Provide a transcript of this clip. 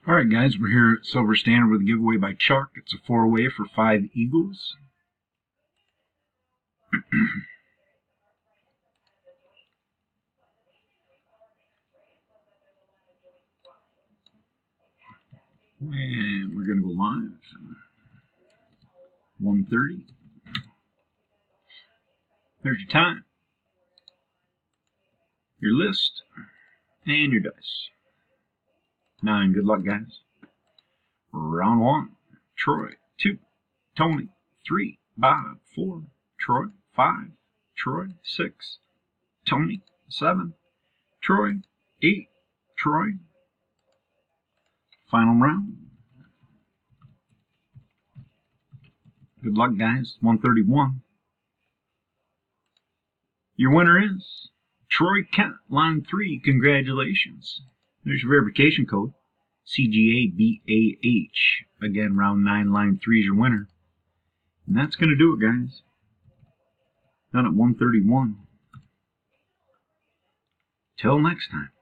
Alright guys, we're here at Silver Standard with a giveaway by Chuck. It's a 4-way for 5 Eagles. And we're going to go live. 1:30. There's your time, your list, and your dice. 9. Good luck, guys. Round 1. Troy. 2. Tony. 3. Bob. 4. Troy. 5. Troy. 6. Tony. 7. Troy. 8. Troy. Final round. Good luck, guys. 131. Your winner is Troy Kent, line 3. Congratulations. There's your verification code, CGABAH. Again, round 9, line 3 is your winner. And that's going to do it, guys. Done at 131. Till next time.